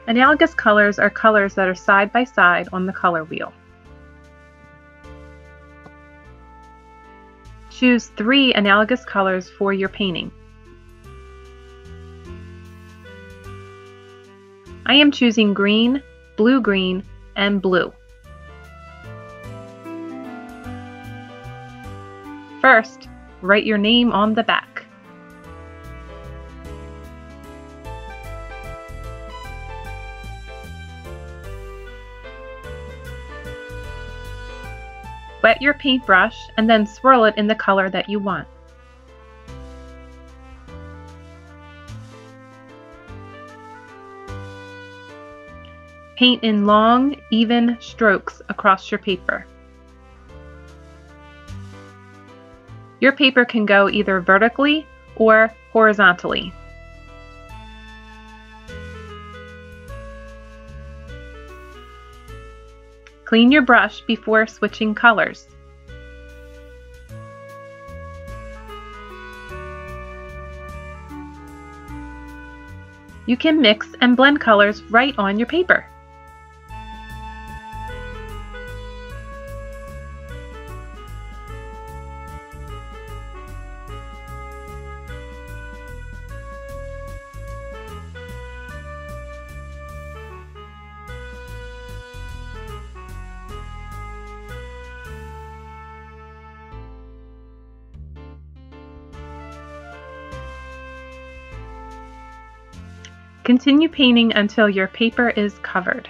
Analogous colors are colors that are side by side on the color wheel. Choose 3 analogous colors for your painting. I am choosing green, blue-green, and blue. First, write your name on the back. Wet your paintbrush and then swirl it in the color that you want. Paint in long, even strokes across your paper. Your paper can go either vertically or horizontally. Clean your brush before switching colors. You can mix and blend colors right on your paper. Continue painting until your paper is covered.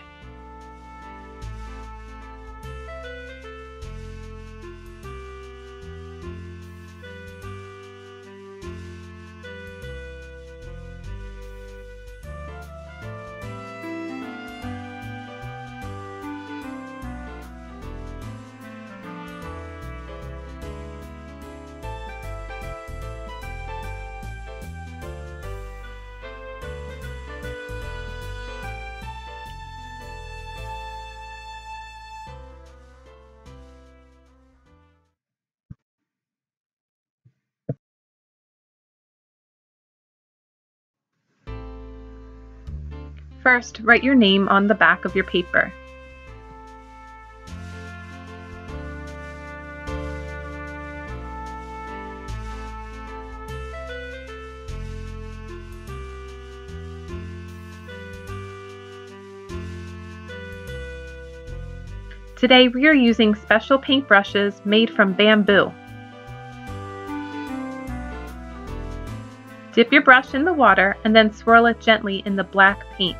First, write your name on the back of your paper. Today we are using special paintbrushes made from bamboo. Dip your brush in the water and then swirl it gently in the black paint.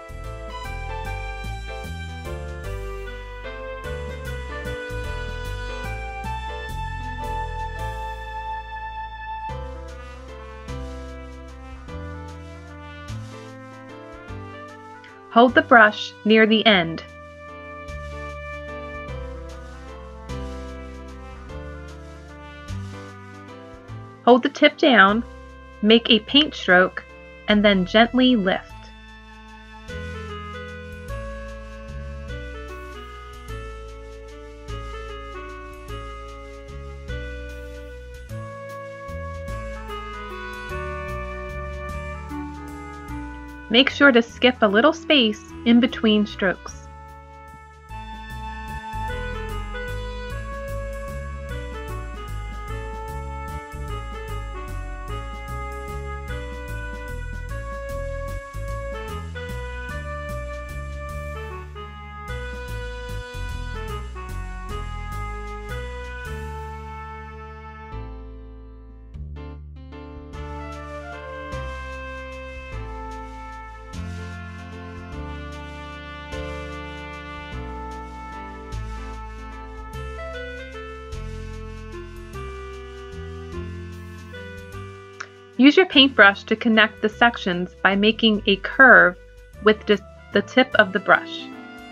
Hold the brush near the end. Hold the tip down, make a paint stroke, and then gently lift. Make sure to skip a little space in between strokes. Use your paintbrush to connect the sections by making a curve with the tip of the brush.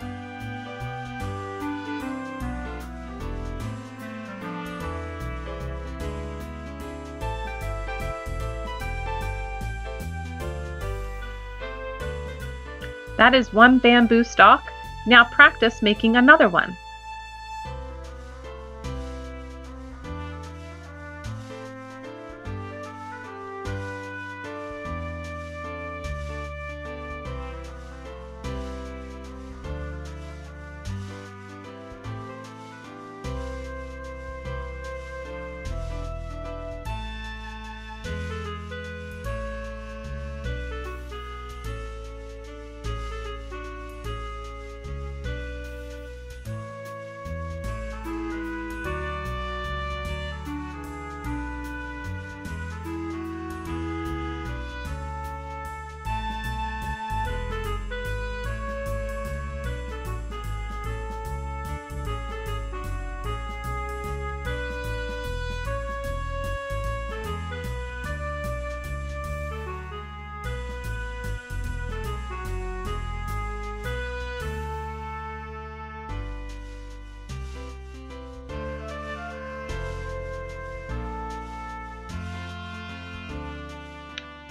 That is one bamboo stalk. Now practice making another one.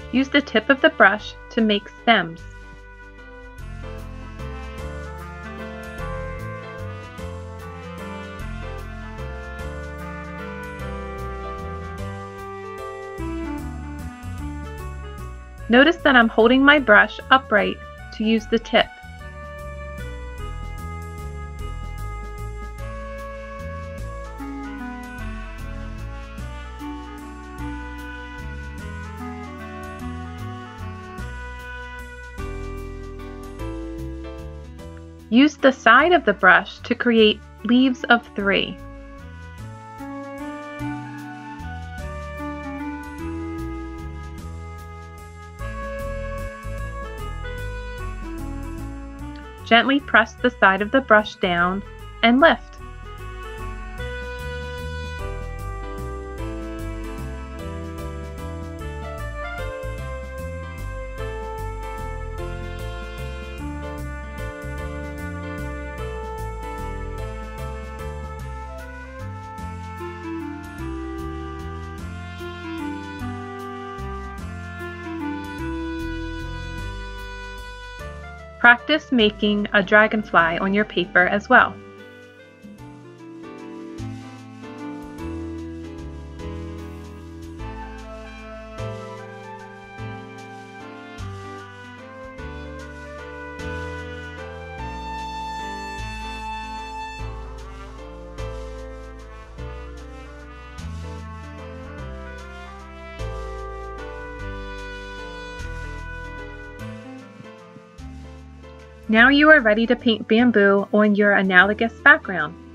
Use the tip of the brush to make stems. Notice that I'm holding my brush upright to use the tip. Use the side of the brush to create leaves of 3. Gently press the side of the brush down and lift. Practice making a dragonfly on your paper as well. Now you are ready to paint bamboo on your analogous background.